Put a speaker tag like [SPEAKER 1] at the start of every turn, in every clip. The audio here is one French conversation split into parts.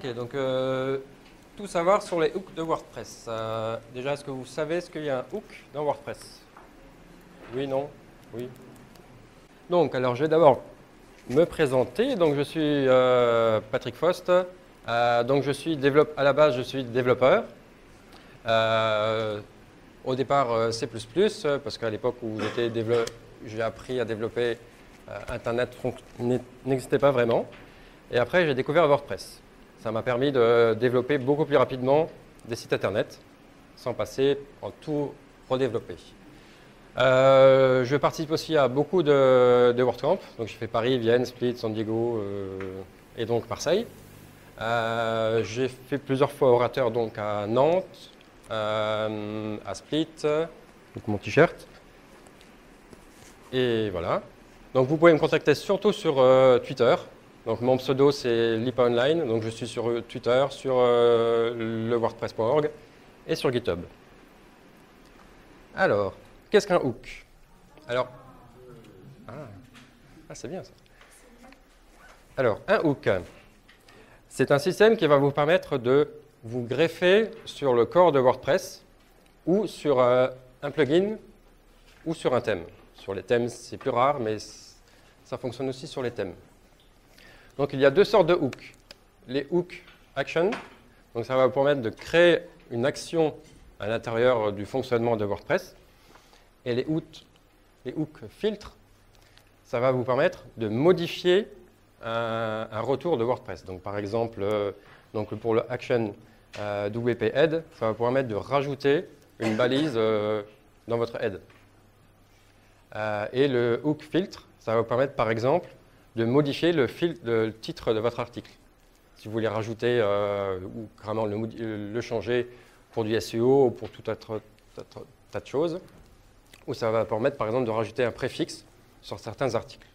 [SPEAKER 1] Ok, donc tout savoir sur les hooks de WordPress. Déjà, est-ce que vous savez ce qu'il y a un hook dans WordPress? Oui, non? Oui. Donc, alors je vais d'abord me présenter. Donc, je suis Patrick Faust. Donc, à la base, je suis développeur. Au départ, C++, parce qu'à l'époque où j'ai appris à développer, Internet n'existait pas vraiment. Et après, j'ai découvert WordPress. Ça m'a permis de développer beaucoup plus rapidement des sites Internet, sans passer en tout redévelopper. Je participe aussi à beaucoup de WordCamp. Donc, j'ai fait Paris, Vienne, Split, San Diego et donc Marseille. J'ai fait plusieurs fois orateur donc à Nantes, à Split, donc mon t-shirt. Et voilà. Donc, vous pouvez me contacter surtout sur Twitter. Donc, mon pseudo, c'est Lipa Online. Donc, je suis sur Twitter, sur le WordPress.org et sur GitHub. Alors, qu'est-ce qu'un hook? Alors, c'est bien ça. Alors, un hook, c'est un système qui va vous permettre de vous greffer sur le corps de WordPress ou sur un plugin ou sur un thème. Sur les thèmes, c'est plus rare, mais ça fonctionne aussi sur les thèmes. Donc, il y a deux sortes de hooks. Les hooks action, donc ça va vous permettre de créer une action à l'intérieur du fonctionnement de WordPress. Et les hooks filtres, ça va vous permettre de modifier un retour de WordPress. Donc, par exemple, pour le action WP head, ça va vous permettre de rajouter une balise dans votre head. Et le hook filtre, ça va vous permettre, par exemple, de modifier le titre de votre article. Si vous voulez rajouter ou carrément le changer pour du SEO ou pour tout un tas de choses, ou ça va permettre, par exemple, de rajouter un préfixe sur certains articles.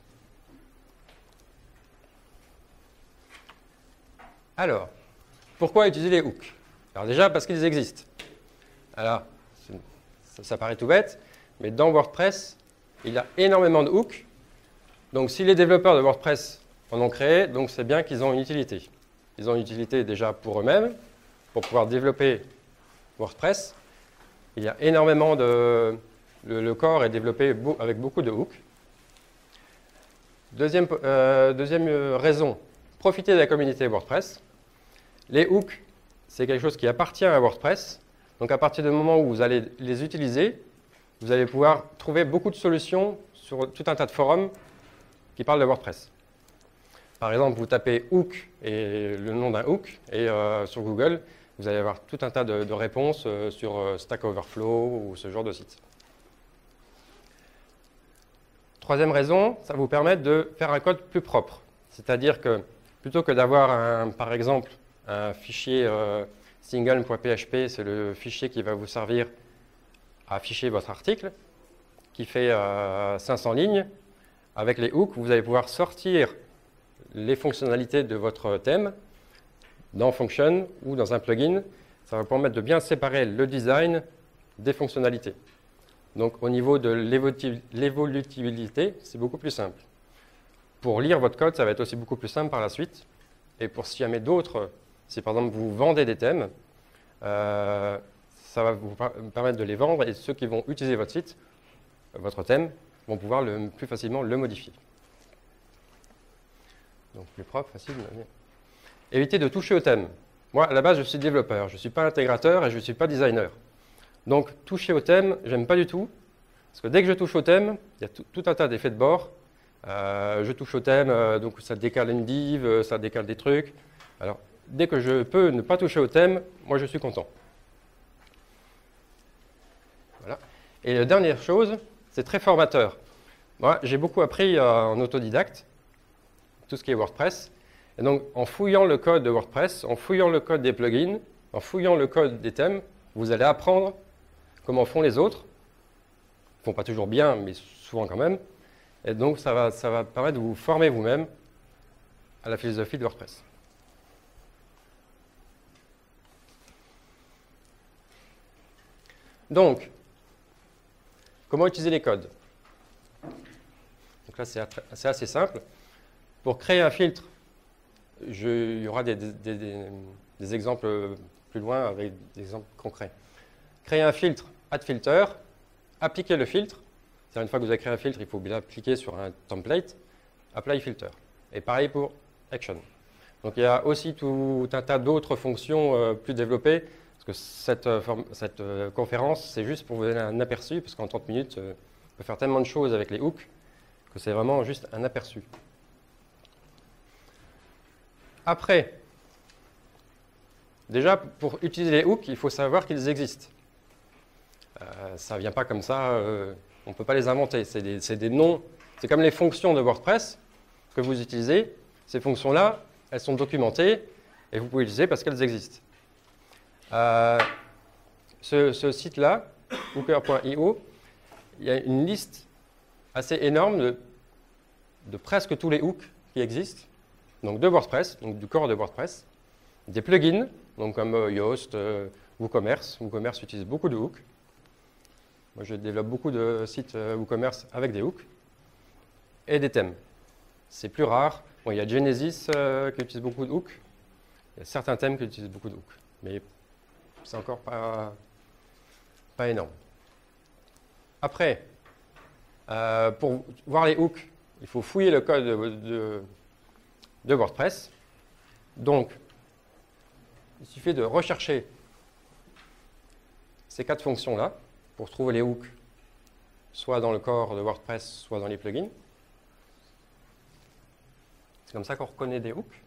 [SPEAKER 1] Alors, pourquoi utiliser les hooks? Alors déjà, parce qu'ils existent. Alors, ça paraît tout bête, mais dans WordPress, il y a énormément de hooks. Donc, si les développeurs de WordPress en ont créé, donc c'est bien qu'ils ont une utilité. Ils ont une utilité déjà pour eux-mêmes, pour pouvoir développer WordPress. Il y a énormément le corps est développé avec beaucoup de hooks. Deuxième raison, profiter de la communauté WordPress. Les hooks, c'est quelque chose qui appartient à WordPress. Donc, à partir du moment où vous allez les utiliser, vous allez pouvoir trouver beaucoup de solutions sur tout un tas de forums qui parlent de WordPress. Par exemple, vous tapez hook et le nom d'un hook, et sur Google, vous allez avoir tout un tas de réponses sur Stack Overflow ou ce genre de site. Troisième raison, ça vous permet de faire un code plus propre. C'est-à-dire que plutôt que d'avoir, par exemple, un fichier single.php, c'est le fichier qui va vous servir à afficher votre article, qui fait 500 lignes. Avec les hooks, vous allez pouvoir sortir les fonctionnalités de votre thème dans Function ou dans un plugin. Ça va vous permettre de bien séparer le design des fonctionnalités. Donc, au niveau de l'évolutivité, c'est beaucoup plus simple. Pour lire votre code, ça va être aussi beaucoup plus simple par la suite. Et pour s'y jamais d'autres, si par exemple vous vendez des thèmes, ça va vous permettre de les vendre et ceux qui vont utiliser votre site, votre thème, vont pouvoir plus facilement le modifier. Donc plus propre, facile. Évitez de toucher au thème. Moi, à la base, je suis développeur, je ne suis pas intégrateur et je ne suis pas designer. Donc toucher au thème, j'aime pas du tout, parce que dès que je touche au thème, il y a tout un tas d'effets de bord. Je touche au thème, donc ça décale une div, ça décale des trucs. Alors, dès que je peux ne pas toucher au thème, moi je suis content. Voilà. Et la dernière chose, c'est très formateur. Moi, j'ai beaucoup appris en autodidacte, tout ce qui est WordPress. Et donc, en fouillant le code de WordPress, en fouillant le code des plugins, en fouillant le code des thèmes, vous allez apprendre comment font les autres. Ils ne font pas toujours bien, mais souvent quand même. Et donc, ça va permettre de vous former vous-même à la philosophie de WordPress. Donc, comment utiliser les codes? Donc là, c'est assez simple. Pour créer un filtre il y aura des exemples plus loin avec des exemples concrets. Créer un filtre, add filter, appliquer le filtre. C'est-à-dire une fois que vous avez créé un filtre, il faut bien appliquer sur un template, apply filter. Et pareil pour action. Donc il y a aussi tout un tas d'autres fonctions plus développées, parce que cette conférence, c'est juste pour vous donner un aperçu, parce qu'en 30 minutes, on peut faire tellement de choses avec les hooks, que c'est vraiment juste un aperçu. Après, déjà, pour utiliser les hooks, il faut savoir qu'ils existent. Ça ne vient pas comme ça, on ne peut pas les inventer. C'est des noms, c'est comme les fonctions de WordPress que vous utilisez. Ces fonctions-là, elles sont documentées et vous pouvez les utiliser parce qu'elles existent. Ce site-là, hooker.io, il y a une liste assez énorme de presque tous les hooks qui existent, donc de WordPress, donc du corps de WordPress, des plugins, donc comme Yoast, WooCommerce. WooCommerce utilise beaucoup de hooks. Moi, je développe beaucoup de sites WooCommerce avec des hooks et des thèmes. C'est plus rare. Bon, il y a Genesis qui utilise beaucoup de hooks. Il y a certains thèmes qui utilisent beaucoup de hooks, mais c'est encore pas énorme. Après, pour voir les hooks, il faut fouiller le code de WordPress. Donc, il suffit de rechercher ces 4 fonctions-là pour trouver les hooks, soit dans le corps de WordPress, soit dans les plugins. C'est comme ça qu'on reconnaît des hooks.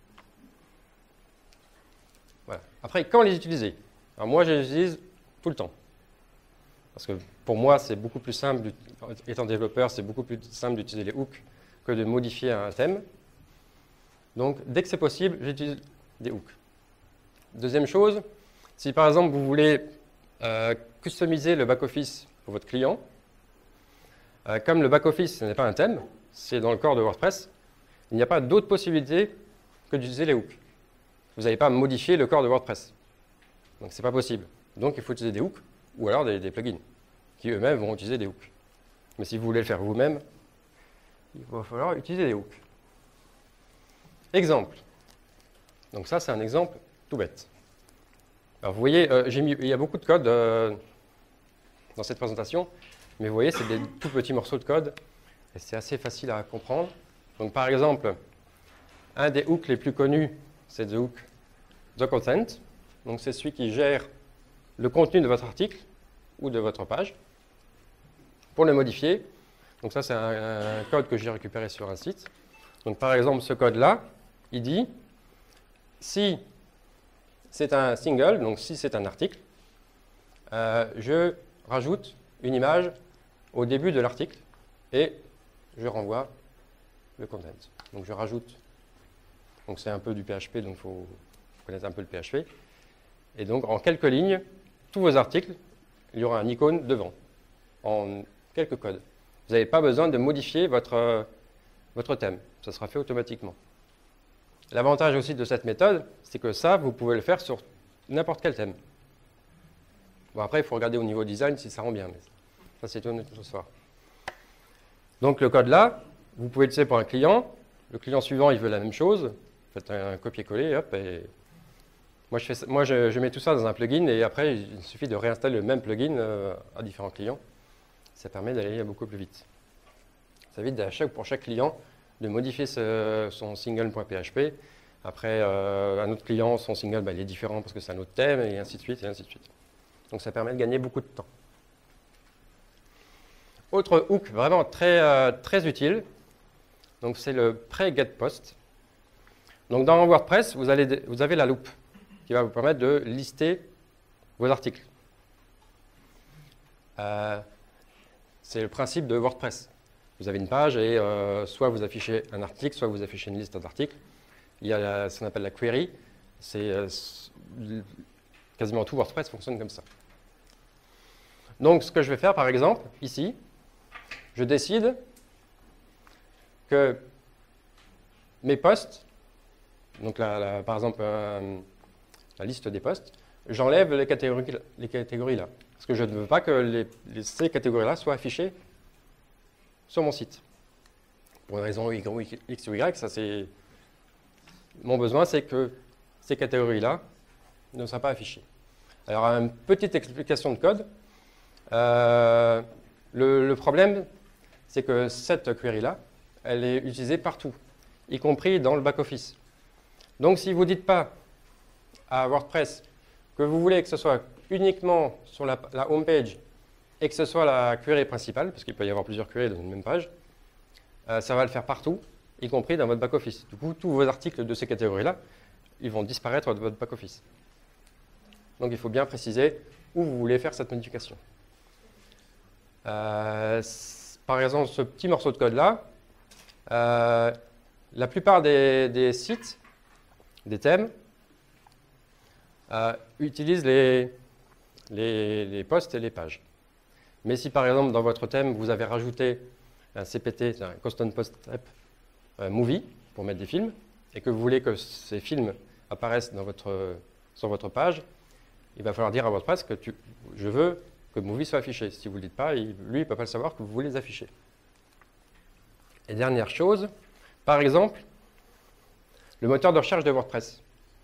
[SPEAKER 1] Voilà. Après, quand les utiliser? Alors moi, je les utilise tout le temps. Parce que pour moi, c'est beaucoup plus simple, étant développeur, c'est beaucoup plus simple d'utiliser les hooks que de modifier un thème. Donc, dès que c'est possible, j'utilise des hooks. Deuxième chose, si par exemple vous voulez customiser le back-office pour votre client, comme le back-office ce n'est pas un thème, c'est dans le corps de WordPress, il n'y a pas d'autre possibilité que d'utiliser les hooks. Vous n'avez pas modifié le corps de WordPress. Donc ce n'est pas possible. Donc il faut utiliser des hooks ou alors des plugins qui eux-mêmes vont utiliser des hooks. Mais si vous voulez le faire vous-même, il va falloir utiliser des hooks. Exemple. Donc ça, c'est un exemple tout bête. Alors vous voyez, il y a beaucoup de code dans cette présentation, mais vous voyez, c'est des tout petits morceaux de code et c'est assez facile à comprendre. Donc par exemple, un des hooks les plus connus, c'est the hook the content. Donc c'est celui qui gère le contenu de votre article ou de votre page. Pour le modifier, donc ça c'est un code que j'ai récupéré sur un site. Donc par exemple, ce code-là, il dit si c'est un single, donc si c'est un article, je rajoute une image au début de l'article et je renvoie le content. Donc je rajoute, donc c'est un peu du PHP, donc il faut connaître un peu le PHP. Et donc en quelques lignes, tous vos articles, il y aura un icône devant, en quelques codes. Vous n'avez pas besoin de modifier votre thème, ça sera fait automatiquement. L'avantage aussi de cette méthode, c'est que ça, vous pouvez le faire sur n'importe quel thème. Bon, après, il faut regarder au niveau design si ça rend bien, mais ça c'est une autre histoire. Donc le code là, vous pouvez l'utiliser pour un client. Le client suivant, il veut la même chose. Vous faites un copier-coller, hop, et moi, je mets tout ça dans un plugin, et après, il suffit de réinstaller le même plugin à différents clients. Ça permet d'aller beaucoup plus vite. Ça évite pour chaque client de modifier son single.php. Après, un autre client, son single, il est différent parce que c'est un autre thème, et ainsi de suite, et ainsi de suite. Donc ça permet de gagner beaucoup de temps. Autre hook vraiment très utile, donc c'est le pre-get-post. Donc dans WordPress, vous avez la loupe qui va vous permettre de lister vos articles. C'est le principe de WordPress. Vous avez une page et soit vous affichez un article, soit vous affichez une liste d'articles. Il y a ce qu'on appelle la query. Quasiment tout WordPress fonctionne comme ça. Donc ce que je vais faire par exemple, ici, je décide que mes posts, donc par exemple la liste des posts, j'enlève les catégories là. Parce que je ne veux pas que ces catégories-là soient affichées sur mon site. Pour une raison X ou Y, ça c'est mon besoin, c'est que ces catégories-là ne soient pas affichées. Alors, une petite explication de code. Le problème, c'est que cette query-là, elle est utilisée partout, y compris dans le back-office. Donc, si vous ne dites pas à WordPress que vous voulez que ce soit uniquement sur la home page et que ce soit la query principale, parce qu'il peut y avoir plusieurs queries dans une même page, ça va le faire partout, y compris dans votre back-office. Du coup, tous vos articles de ces catégories-là, ils vont disparaître de votre back-office. Donc, il faut bien préciser où vous voulez faire cette modification. Par exemple, ce petit morceau de code-là, la plupart des sites, des thèmes, utilisent les posts et les pages. Mais si par exemple dans votre thème vous avez rajouté un CPT, un Custom Post Type Movie, pour mettre des films, et que vous voulez que ces films apparaissent sur votre page, il va falloir dire à WordPress que je veux que Movie soit affiché. Si vous ne le dites pas, lui, il ne peut pas le savoir que vous voulez les afficher. Et dernière chose, par exemple, le moteur de recherche de WordPress.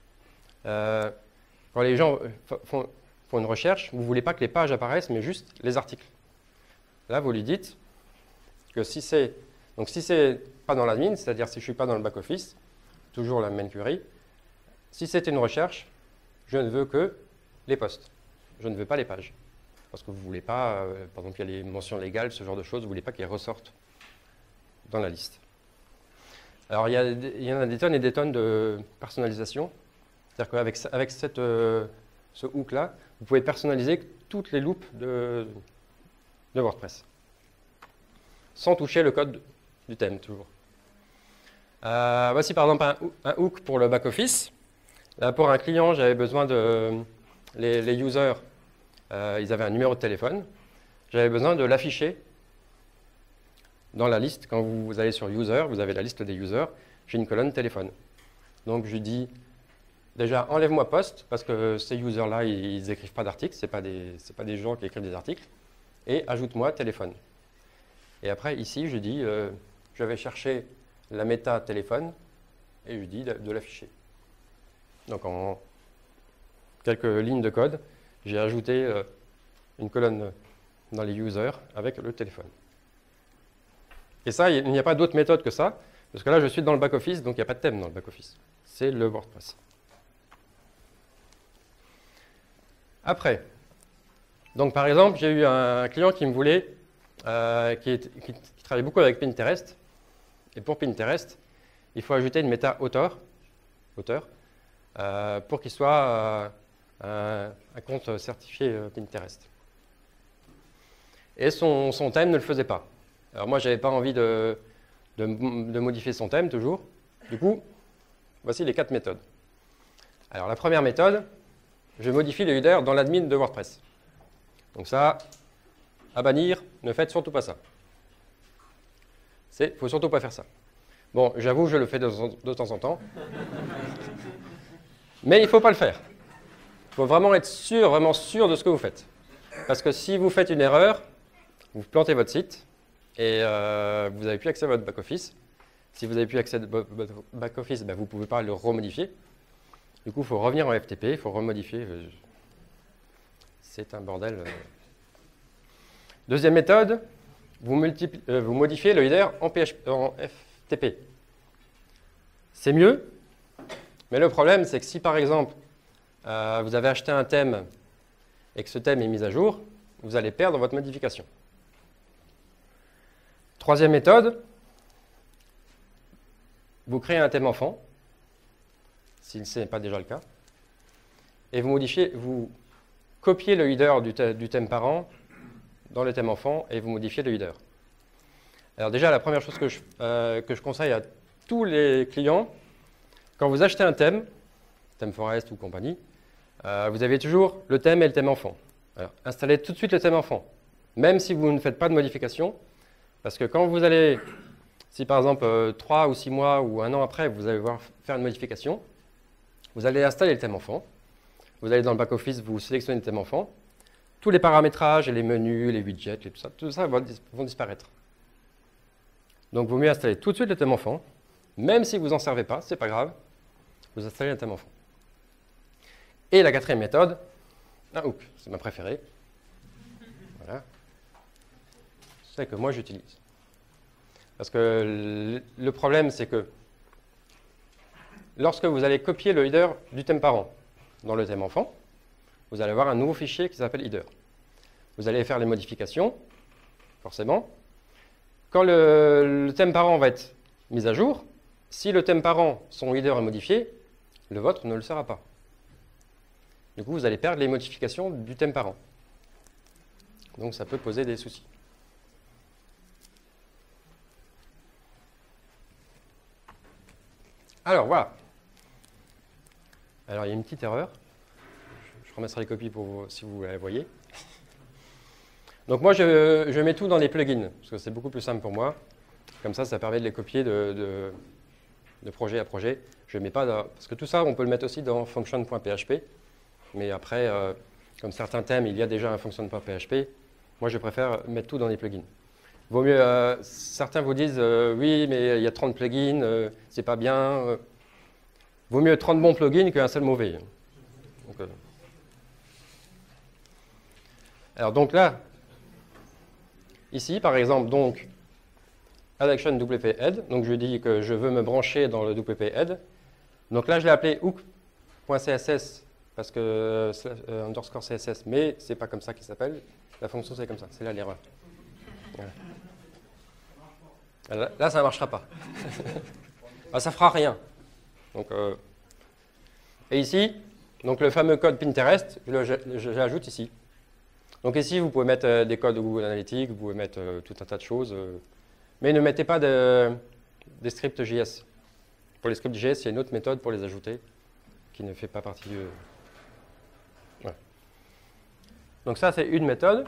[SPEAKER 1] Quand les gens font une recherche, vous ne voulez pas que les pages apparaissent, mais juste les articles. Là, vous lui dites que si c'est pas dans l'admin, c'est-à-dire si je ne suis pas dans le back-office, toujours la même query, si c'est une recherche, je ne veux que les posts. Je ne veux pas les pages. Parce que vous ne voulez pas, par exemple, il y a les mentions légales, ce genre de choses, vous ne voulez pas qu'elles ressortent dans la liste. Alors, il y en a des tonnes et des tonnes de personnalisation. C'est-à-dire qu'avec ce hook-là, vous pouvez personnaliser toutes les loops de WordPress, sans toucher le code du thème, toujours. Voici par exemple un hook pour le back-office. Là, pour un client, j'avais besoin de... Les users, ils avaient un numéro de téléphone. J'avais besoin de l'afficher dans la liste. Quand vous allez sur User, vous avez la liste des users. J'ai une colonne téléphone. Donc, je dis... Déjà, enlève-moi post, parce que ces users-là, ils n'écrivent pas d'articles, ce n'est pas des gens qui écrivent des articles, et ajoute-moi téléphone. Et après, ici, je dis, je vais chercher la méta téléphone, et je dis de l'afficher. Donc, en quelques lignes de code, j'ai ajouté une colonne dans les users avec le téléphone. Et ça, il n'y a pas d'autre méthode que ça, parce que là, je suis dans le back-office, donc il n'y a pas de thème dans le back-office. C'est le WordPress. Après, donc par exemple, j'ai eu un client qui me voulait, qui travaille beaucoup avec Pinterest, et pour Pinterest, il faut ajouter une méta auteur pour qu'il soit un compte certifié Pinterest. Et son thème ne le faisait pas. Alors moi, je n'avais pas envie de modifier son thème toujours. Du coup, voici les 4 méthodes. Alors la première méthode, je modifie le header dans l'admin de WordPress. Donc ça, à bannir, ne faites surtout pas ça. Il ne faut surtout pas faire ça. Bon, j'avoue, je le fais de temps en temps. Mais il ne faut pas le faire. Il faut vraiment être sûr, vraiment sûr de ce que vous faites. Parce que si vous faites une erreur, vous plantez votre site et vous n'avez plus accès à votre back-office. Si vous n'avez plus accès à votre back-office, ben vous ne pouvez pas le remodifier. Du coup, il faut revenir en FTP, il faut remodifier. C'est un bordel. Deuxième méthode, vous modifiez le header en FTP. C'est mieux, mais le problème, c'est que si par exemple, vous avez acheté un thème et que ce thème est mis à jour, vous allez perdre votre modification. Troisième méthode, vous créez un thème enfant, si ce n'est pas déjà le cas, et vous copiez le header du thème parent dans le thème enfant et vous modifiez le header. Alors déjà, la première chose que je conseille à tous les clients, quand vous achetez un thème Forest ou compagnie, vous avez toujours le thème et le thème enfant. Alors, installez tout de suite le thème enfant, même si vous ne faites pas de modification, parce que quand vous allez, si par exemple 3 ou 6 mois ou 1 an après, vous allez voir faire une modification, vous allez installer le thème enfant, vous allez dans le back-office, vous sélectionnez le thème enfant, tous les paramétrages, et les menus, les widgets, tout ça vont disparaître. Donc, il vaut mieux installer tout de suite le thème enfant, même si vous n'en servez pas, c'est pas grave. vous installez un thème enfant. Et la quatrième méthode, un hook, c'est ma préférée. Voilà. C'est celle que moi j'utilise. Parce que le problème, c'est que lorsque vous allez copier le header du thème parent dans le thème enfant, vous allez avoir un nouveau fichier qui s'appelle header. Vous allez faire les modifications, forcément. Quand le thème parent va être mis à jour, si le thème parent, son header est modifié, le vôtre ne le sera pas. Du coup, vous allez perdre les modifications du thème parent. Donc, ça peut poser des soucis. Alors, voilà. Alors, il y a une petite erreur. Je remettrai les copies pour vous, si vous la voyez. Donc, moi, je mets tout dans les plugins, parce que c'est beaucoup plus simple pour moi. Comme ça permet de les copier de projet à projet. Je mets pas parce que tout ça, on peut le mettre aussi dans function.php. Mais après, comme certains thèmes, il y a déjà un function.php. Moi, je préfère mettre tout dans les plugins. Vaut mieux, certains vous disent, oui, mais il y a 30 plugins, c'est pas bien. Vaut mieux 30 bons plugins qu'un seul mauvais. Donc là, ici, par exemple, donc, add action wp-head. Donc, je dis que je veux me brancher dans le wp-head. Donc là, je l'ai appelé hook.css parce que underscore CSS, mais c'est pas comme ça qu'il s'appelle. La fonction, c'est comme ça. C'est là l'erreur. Voilà. Là, ça ne marchera pas. Ça ne fera rien. Donc, et ici, donc le fameux code Pinterest, je l'ajoute ici. Donc ici, vous pouvez mettre des codes de Google Analytics, vous pouvez mettre tout un tas de choses. Mais ne mettez pas des scripts JS. Pour les scripts JS, il y a une autre méthode pour les ajouter qui ne fait pas partie du... Voilà. Donc ça, c'est une méthode.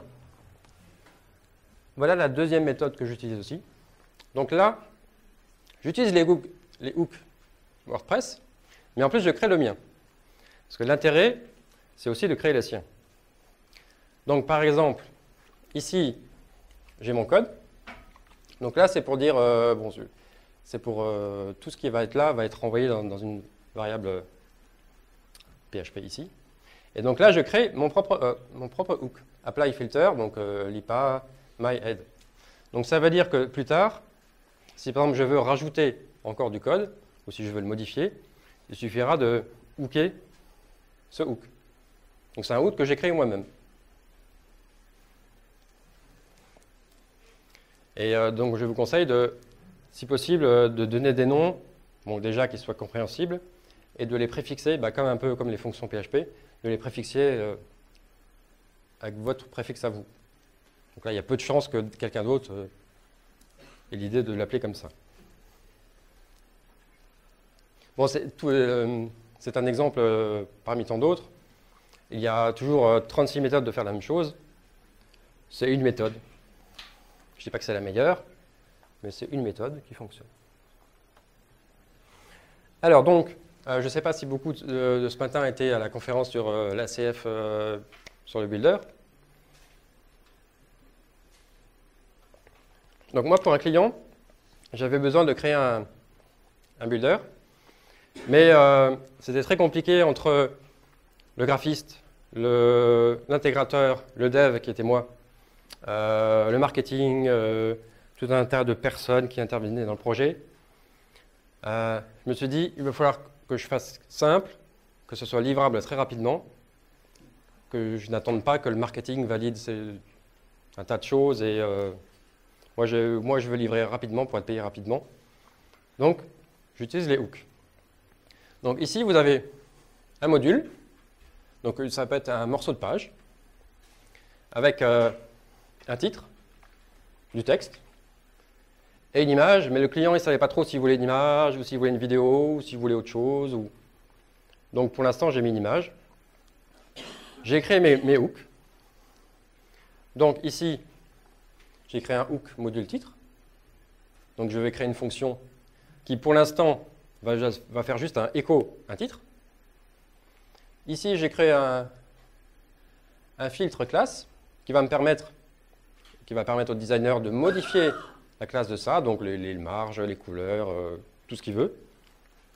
[SPEAKER 1] Voilà la deuxième méthode que j'utilise aussi. Donc là, j'utilise les hooks WordPress, mais en plus, je crée le mien. Parce que l'intérêt, c'est aussi de créer les siens. Donc par exemple, ici, j'ai mon code. Donc là, c'est pour dire, c'est pour tout ce qui va être là, va être renvoyé dans une variable PHP ici. Et donc là, je crée mon propre hook, apply filter, donc lipa myhead. Donc ça veut dire que plus tard, si par exemple je veux rajouter encore du code, ou si je veux le modifier, il suffira de hooker ce hook. Donc c'est un hook que j'ai créé moi-même. Et donc je vous conseille, si possible, de donner des noms, déjà qu'ils soient compréhensibles, et de les préfixer, un peu comme les fonctions PHP, de les préfixer avec votre préfixe à vous. Donc là, il y a peu de chances que quelqu'un d'autre ait l'idée de l'appeler comme ça. Bon, c'est un exemple parmi tant d'autres. Il y a toujours 36 méthodes de faire la même chose. C'est une méthode. Je ne dis pas que c'est la meilleure, mais c'est une méthode qui fonctionne. Alors donc, je ne sais pas si beaucoup de ce matin étaient à la conférence sur l'ACF sur le builder. Donc moi, pour un client, j'avais besoin de créer un builder, mais c'était très compliqué entre le graphiste, l'intégrateur, le dev qui était moi, le marketing, tout un tas de personnes qui intervenaient dans le projet. Je me suis dit, il va falloir que je fasse simple, que ce soit livrable très rapidement, que je n'attende pas que le marketing valide un tas de choses. Et moi, je veux livrer rapidement pour être payé rapidement. Donc, j'utilise les hooks. Donc ici, vous avez un module. Donc ça peut être un morceau de page avec un titre, du texte et une image, mais le client ne savait pas trop s'il voulait une image ou s'il voulait une vidéo ou s'il voulait autre chose. Donc pour l'instant, j'ai mis une image. J'ai créé mes hooks. Donc ici, j'ai créé un hook module titre. Donc je vais créer une fonction qui pour l'instant va faire juste un écho, un titre. Ici, j'ai créé un filtre classe qui va permettre au designer de modifier la classe de ça, donc les marges, les couleurs, tout ce qu'il veut.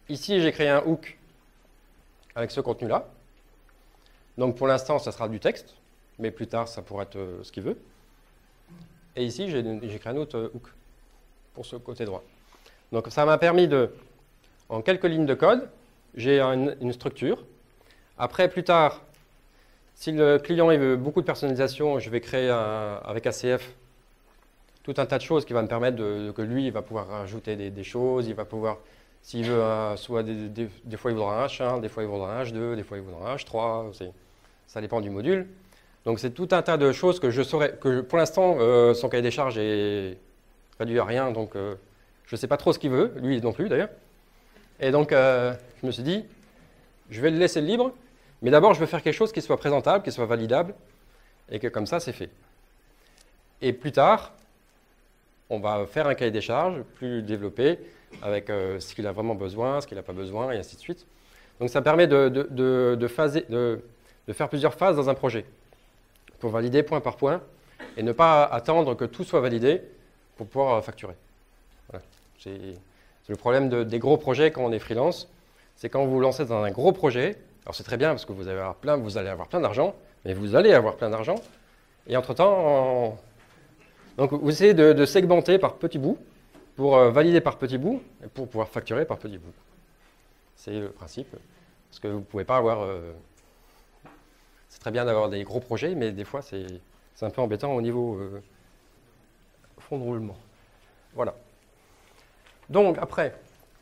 [SPEAKER 1] Ici, j'ai créé un hook avec ce contenu-là. Donc pour l'instant, ça sera du texte, mais plus tard, ça pourra être ce qu'il veut. Et ici, j'ai créé un autre hook pour ce côté droit. Donc ça m'a permis en quelques lignes de code, j'ai une structure. Après, plus tard, si le client il veut beaucoup de personnalisation, je vais créer avec ACF tout un tas de choses qui va me permettre que lui, il va pouvoir rajouter des choses, il va pouvoir, s'il veut, soit des fois il voudra un H1, des fois il voudra un H2, des fois il voudra un H3, ça dépend du module. Donc c'est tout un tas de choses que je saurais, que pour l'instant, son cahier des charges est réduit à rien, donc je ne sais pas trop ce qu'il veut, lui non plus d'ailleurs. Et donc je me suis dit, je vais le laisser libre, mais d'abord je veux faire quelque chose qui soit présentable, qui soit validable, et que comme ça c'est fait. Et plus tard, on va faire un cahier des charges plus développé, avec ce qu'il a vraiment besoin, ce qu'il n'a pas besoin, et ainsi de suite. Donc ça permet de faire plusieurs phases dans un projet, pour valider point par point, et ne pas attendre que tout soit validé pour pouvoir facturer. Voilà. C'est le problème des gros projets quand on est freelance, c'est quand vous vous lancez dans un gros projet, alors c'est très bien parce que vous allez avoir plein d'argent, mais vous allez avoir plein d'argent, et entre-temps, donc vous essayez de segmenter par petits bouts, pour valider par petits bouts, et pour pouvoir facturer par petits bouts. C'est le principe, parce que vous ne pouvez pas avoir... c'est très bien d'avoir des gros projets, mais des fois c'est un peu embêtant au niveau fond de roulement. Voilà. Donc après,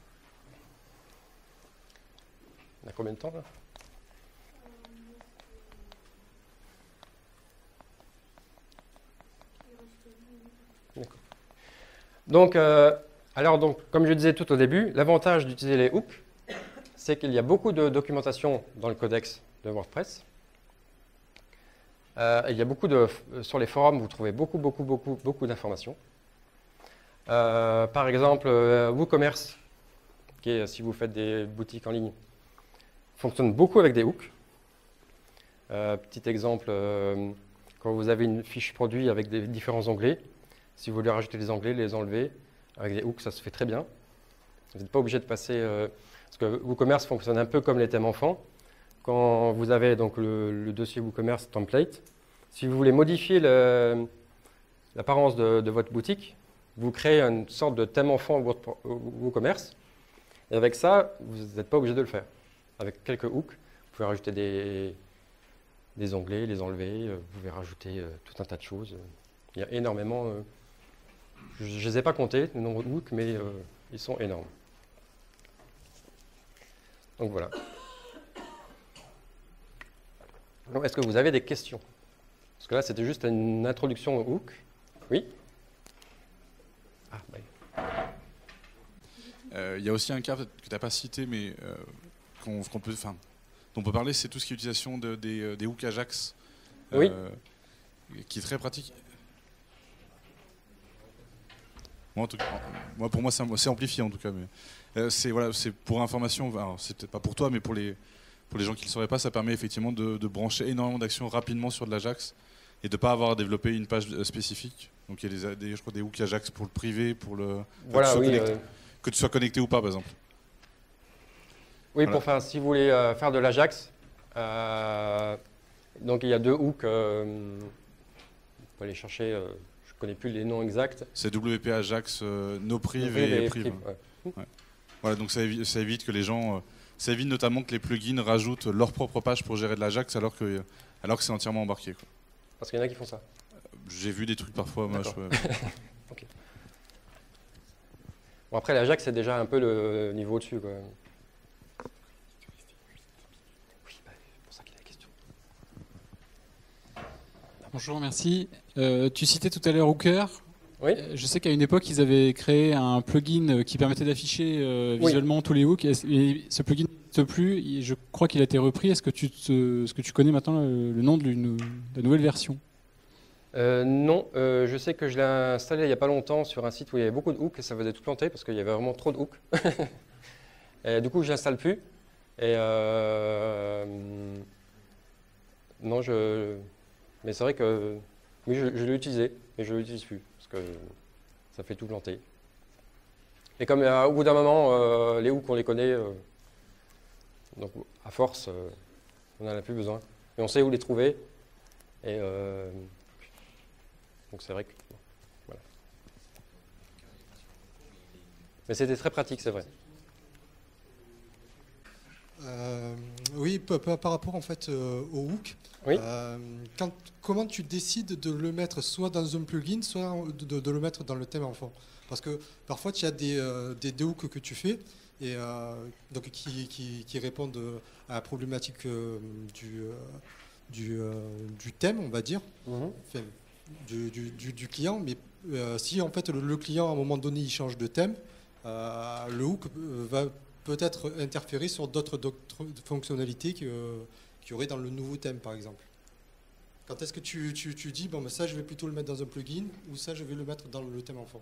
[SPEAKER 1] on a combien de temps là? Donc, comme je disais tout au début, l'avantage d'utiliser les hooks, c'est qu'il y a beaucoup de documentation dans le codex de WordPress. Il y a sur les forums, vous trouvez beaucoup d'informations. Par exemple, WooCommerce, qui est, si vous faites des boutiques en ligne, fonctionne beaucoup avec des hooks. Petit exemple, quand vous avez une fiche produit avec des différents onglets, si vous voulez rajouter des onglets, les enlever, avec des hooks, ça se fait très bien. Vous n'êtes pas obligé de passer... parce que WooCommerce fonctionne un peu comme les thèmes enfants. Quand vous avez donc le dossier WooCommerce template, si vous voulez modifier l'apparence de votre boutique, vous créez une sorte de thème enfant WooCommerce. Et avec ça, vous n'êtes pas obligé de le faire. Avec quelques hooks, vous pouvez rajouter des onglets, les enlever, vous pouvez rajouter tout un tas de choses. Il y a énormément... je ne les ai pas comptés, le nombre de hooks, mais ils sont énormes. Donc voilà. Est-ce que vous avez des questions? Parce que là, c'était juste une introduction au hook. Oui? Ah, bah.
[SPEAKER 2] Il y a aussi un cas que tu n'as pas cité, mais dont on peut parler, c'est tout ce qui est l'utilisation des hooks Ajax,
[SPEAKER 1] oui.
[SPEAKER 2] Qui est très pratique. Pour moi, c'est amplifié en tout cas. Mais c'est pour information. C'est peut-être pas pour toi, mais pour les gens qui ne le sauraient pas, ça permet effectivement de brancher énormément d'actions rapidement sur de l'Ajax et de ne pas avoir à développer une page spécifique. Donc il y a je crois des hooks Ajax pour le privé, pour le
[SPEAKER 1] voilà,
[SPEAKER 2] que tu sois connecté ou pas, par exemple.
[SPEAKER 1] Oui,
[SPEAKER 2] voilà.
[SPEAKER 1] Si vous voulez faire de l'Ajax, donc il y a deux hooks. On peut aller chercher. Je ne connais plus les noms exacts.
[SPEAKER 2] C'est WP Ajax, NoPriv et Priv. Ouais. Voilà, donc ça évite que les gens, ça évite notamment que les plugins rajoutent leur propre page pour gérer de l'Ajax alors que c'est entièrement embarqué, quoi.
[SPEAKER 1] Parce qu'il y en a qui font ça.
[SPEAKER 2] J'ai vu des trucs parfois moches.
[SPEAKER 1] Okay. Bon, après l'Ajax c'est déjà un peu le niveau au-dessus, quoi. Oui, c'est pour ça qu'il y a la question.
[SPEAKER 3] Bonjour, merci. Tu citais tout à l'heure Hooker.
[SPEAKER 1] Oui.
[SPEAKER 3] Je sais qu'à une époque, ils avaient créé un plugin qui permettait d'afficher visuellement tous les hooks. Et ce plugin n'existe plus. Et je crois qu'il a été repris. Est-ce que tu connais maintenant le nom de la nouvelle version?
[SPEAKER 1] Non, je sais que je l'ai installé il n'y a pas longtemps sur un site où il y avait beaucoup de hooks et ça faisait tout planter parce qu'il y avait vraiment trop de hooks. Et du coup, je ne l'installe plus. Et non, mais c'est vrai que oui, je l'ai utilisé, mais je ne l'utilise plus parce que ça fait tout planter. Et comme au bout d'un moment, les hooks, on les connaît, donc à force, on n'en a plus besoin. Et on sait où les trouver. Et donc c'est vrai que... Voilà. Mais c'était très pratique, c'est vrai.
[SPEAKER 4] Oui, par rapport en fait au hook,
[SPEAKER 1] Oui.
[SPEAKER 4] Comment tu décides de le mettre soit dans un plugin, soit de le mettre dans le thème enfant? Parce que parfois tu as des hooks que tu fais et donc qui répondent à la problématique du thème, on va dire, enfin, du client. Mais si en fait le client à un moment donné il change de thème, le hook va peut-être interférer sur d'autres fonctionnalités qu'il y aurait dans le nouveau thème, par exemple. Quand est-ce que tu dis, bon, mais ça, je vais plutôt le mettre dans un plugin, ou ça, je vais le mettre dans le thème enfant?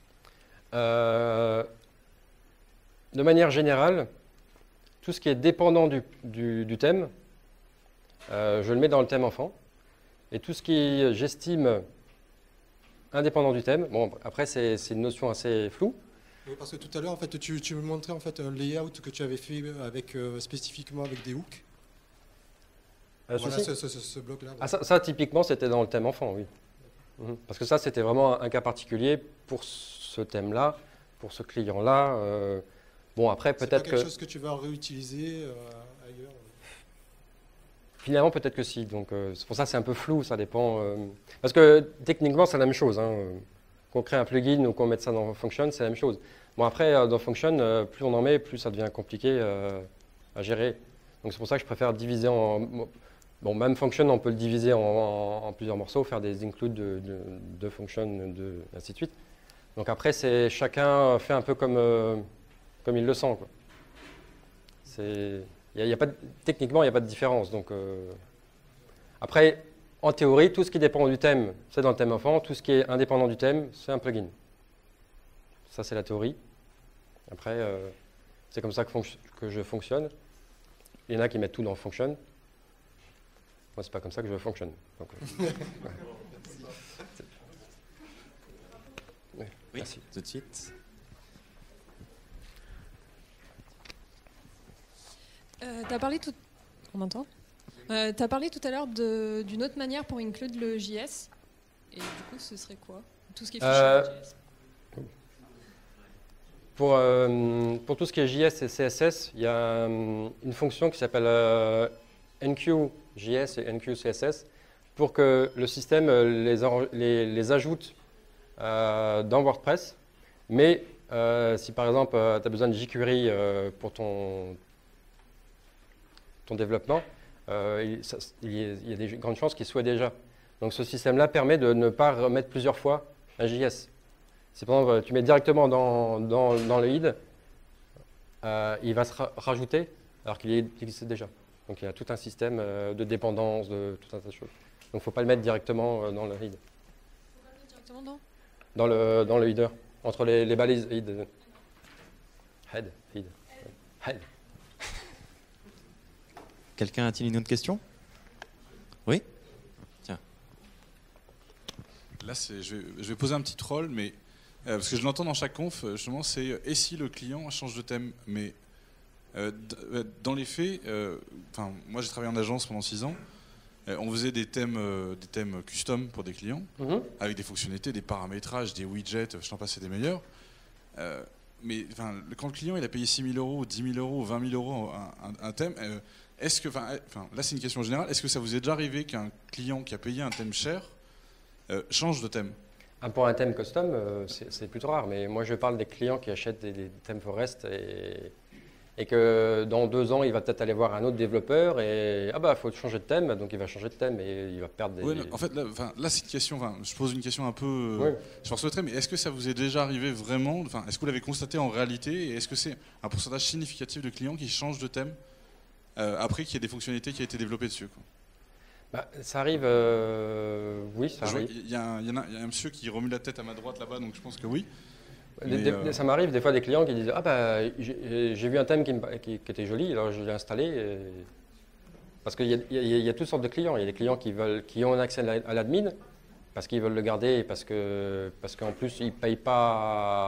[SPEAKER 1] De manière générale, tout ce qui est dépendant du thème, je le mets dans le thème enfant. Et tout ce qui, j'estime, indépendant du thème, bon, après, c'est une notion assez floue.
[SPEAKER 4] Oui, parce que tout à l'heure, en fait, tu me montrais en fait un layout que tu avais fait avec, spécifiquement avec des hooks. Voilà, ce bloc-là.
[SPEAKER 1] Ah, ça, typiquement, c'était dans le thème enfant, oui. Parce que ça, c'était vraiment un cas particulier pour ce thème-là, pour ce client-là. Bon, après, peut-être que...
[SPEAKER 4] C'est quelque chose que tu vas réutiliser ailleurs.
[SPEAKER 1] Finalement, peut-être que si. Donc, c'est pour ça que c'est un peu flou, ça dépend. Parce que techniquement, c'est la même chose. Qu'on crée un plugin ou qu'on mette ça dans Function, c'est la même chose. Bon, après, dans Function, plus on en met, plus ça devient compliqué à gérer. Donc, c'est pour ça que je préfère diviser en... Bon, même Function, on peut le diviser en plusieurs morceaux, faire des includes de Function, ainsi de suite. Donc après, chacun fait un peu comme il le sent, quoi. Techniquement, il n'y a pas de différence. Donc, après, en théorie, tout ce qui dépend du thème, c'est dans le thème enfant. Tout ce qui est indépendant du thème, c'est un plugin. Ça, c'est la théorie. Après, c'est comme ça que je fonctionne. Il y en a qui mettent tout dans Function. Moi, c'est pas comme ça que je fonctionne. Donc,
[SPEAKER 5] oui,
[SPEAKER 1] merci.
[SPEAKER 5] Tout de suite.
[SPEAKER 6] T'as parlé On m'entend? T'as parlé tout à l'heure d'une autre manière pour include le JS. Et du coup, ce serait quoi? Tout ce qui est fichier JS.
[SPEAKER 1] Pour tout ce qui est JS et CSS, il y a une fonction qui s'appelle NQJS et NQCSS pour que le système les ajoute dans WordPress. Mais si par exemple tu as besoin de jQuery pour ton développement, il y a des grandes chances qu'il soit déjà. Donc ce système-là permet de ne pas remettre plusieurs fois un JS. Si par exemple tu mets directement dans le head, il va se rajouter alors qu'il existe déjà. Donc il y a tout un système de dépendance, de tout un tas de choses. Donc il ne faut pas le mettre directement dans le head.
[SPEAKER 6] Faut pas le mettre directement
[SPEAKER 1] Dans le header, entre les balises head. Head.
[SPEAKER 5] Quelqu'un a-t-il une autre question? Oui? Tiens.
[SPEAKER 2] Là, je vais poser un petit troll, mais parce que je l'entends dans chaque conf, justement, c'est et si le client change de thème? Mais dans les faits, moi j'ai travaillé en agence pendant 6 ans, on faisait des thèmes custom pour des clients, avec des fonctionnalités, des paramétrages, des widgets, je t'en passais des meilleurs. Mais quand le client il a payé 6 000 €, 10 000 €, 20 000 € un thème, est-ce que, là c'est une question générale, est-ce que ça vous est déjà arrivé qu'un client qui a payé un thème cher change de thème?
[SPEAKER 1] Pour un thème custom, c'est plutôt rare, mais moi je parle des clients qui achètent des thèmes Forest et que dans 2 ans il va peut-être aller voir un autre développeur et faut changer de thème, donc il va changer de thème et il va perdre des...
[SPEAKER 2] Oui, en fait là c'est une question, je pose une question un peu sur ce trait, mais est-ce que ça vous est déjà arrivé vraiment, est-ce que vous l'avez constaté en réalité et est-ce que c'est un pourcentage significatif de clients qui changent de thème après qu'il y ait des fonctionnalités qui aient été développées dessus, quoi?
[SPEAKER 1] Ça arrive, oui, ça arrive.
[SPEAKER 2] Il y a un monsieur qui remue la tête à ma droite là-bas, donc je pense que oui.
[SPEAKER 1] Ça m'arrive des fois des clients qui disent j'ai vu un thème qui était joli, alors je l'ai installé. Parce qu'il y a toutes sortes de clients. Il y a des clients qui ont un accès à l'admin parce qu'ils veulent le garder, parce qu'en plus ils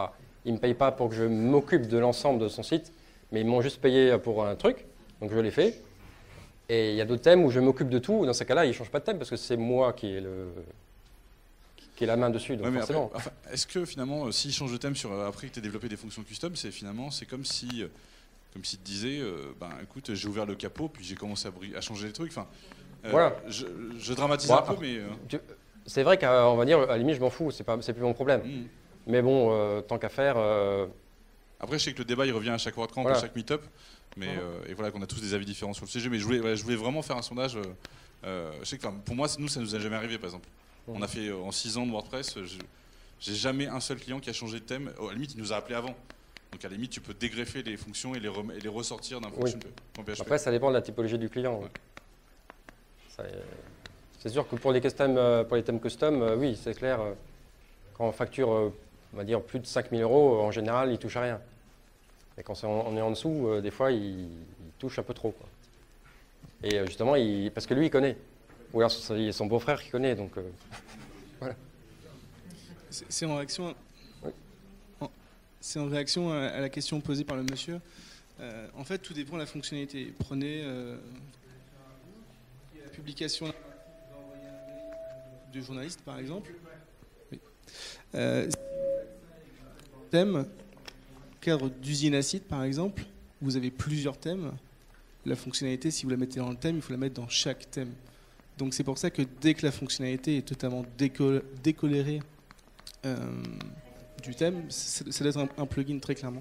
[SPEAKER 1] ils ne me payent pas pour que je m'occupe de l'ensemble de son site, mais ils m'ont juste payé pour un truc, donc je l'ai fait. Et il y a d'autres thèmes où je m'occupe de tout. Dans ces cas-là, ils ne changent pas de thème parce que c'est moi qui ai la main dessus. Donc
[SPEAKER 2] Ouais, mais
[SPEAKER 1] forcément.
[SPEAKER 2] après, est-ce que finalement, s'ils changent de thème après que tu aies développé des fonctions custom, c'est comme si tu te disais, écoute, j'ai ouvert le capot, puis j'ai commencé à changer les trucs. Enfin,
[SPEAKER 1] Voilà.
[SPEAKER 2] Je dramatise un peu, mais
[SPEAKER 1] C'est vrai qu'on va dire, à la limite, je m'en fous, c'est plus mon problème. Mais bon, tant qu'à faire.
[SPEAKER 2] Après, je sais que le débat il revient à chaque WordCamp,
[SPEAKER 1] Voilà.
[SPEAKER 2] à chaque meet-up, mais et voilà qu'on a tous des avis différents sur le sujet. Mais je voulais vraiment faire un sondage. Je sais que pour moi, nous, ça nous est jamais arrivé, par exemple. On a fait en 6 ans de WordPress, j'ai jamais un seul client qui a changé de thème. À la limite, il nous a appelé avant. Donc à la limite, tu peux dégreffer les fonctions et les ressortir d'un fonction PHP.
[SPEAKER 1] Après, ça dépend de la typologie du client. Ouais. C'est sûr que pour les thèmes custom, oui, c'est clair. Quand on facture, on va dire, plus de 5 000 €, en général, il ne touche à rien. Et quand on est en dessous, des fois, il touche un peu trop, quoi. Et justement, parce que lui, il connaît. Ou alors, c'est son beau-frère qui connaît, donc voilà.
[SPEAKER 7] C'est en réaction.
[SPEAKER 1] Oui.
[SPEAKER 7] C'est en réaction à la question posée par le monsieur. En fait, tout dépend de la fonctionnalité. Prenez la publication de journaliste, par exemple. Oui. Thème, cadre d'usine à site, par exemple, vous avez plusieurs thèmes. La fonctionnalité, si vous la mettez dans le thème, il faut la mettre dans chaque thème. Donc c'est pour ça que dès que la fonctionnalité est totalement décolérée du thème, ça doit être un plugin très clairement.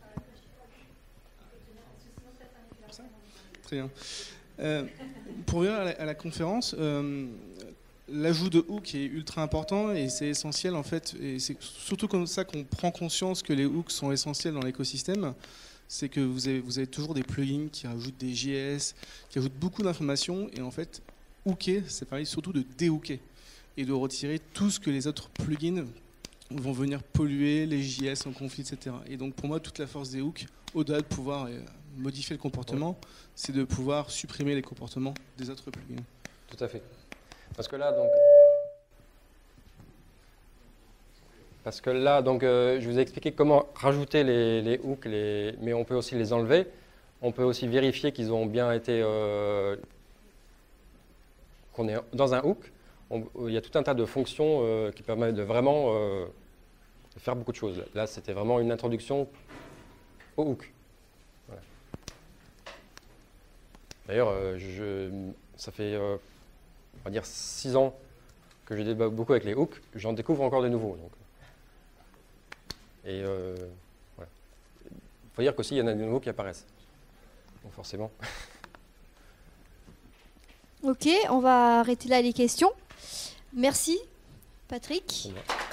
[SPEAKER 7] Très bien. Pour revenir à la conférence, l'ajout de hooks est ultra important et c'est essentiel en fait. Et c'est surtout comme ça qu'on prend conscience que les hooks sont essentiels dans l'écosystème. C'est que vous avez toujours des plugins qui rajoutent des JS, qui ajoutent beaucoup d'informations et en fait, hooker, ça permet surtout de déhooker et de retirer tout ce que les autres plugins vont venir polluer, les JS en conflit, etc. Et donc pour moi, toute la force des hooks, au-delà de pouvoir modifier le comportement, c'est de pouvoir supprimer les comportements des autres plugins.
[SPEAKER 1] Tout à fait. Parce que là, donc, je vous ai expliqué comment rajouter les hooks, mais on peut aussi les enlever. On peut aussi vérifier qu'ils ont bien été, qu'on est dans un hook. Il y a tout un tas de fonctions qui permettent de vraiment faire beaucoup de choses. Là, c'était vraiment une introduction au hook. Voilà. D'ailleurs, ça fait, on va dire, 6 ans que je débats beaucoup avec les hooks. J'en découvre encore de nouveaux. Donc. Et voilà. Il faut dire qu'aussi, il y en a de nouveaux qui apparaissent. Donc forcément.
[SPEAKER 8] Ok, on va arrêter là les questions. Merci, Patrick.